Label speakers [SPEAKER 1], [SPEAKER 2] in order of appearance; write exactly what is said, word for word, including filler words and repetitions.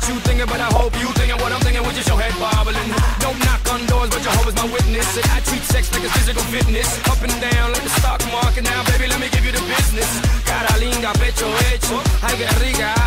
[SPEAKER 1] what you thinking, but I hope you thinking what I'm thinking with just your head bobbling. Don't knock on doors, but Jehovah's my witness. And I treat sex like it's physical fitness. Up and down like the stock market. Now, baby, let me give you the business. Cara linda, pecho hecho. Ay, que rica.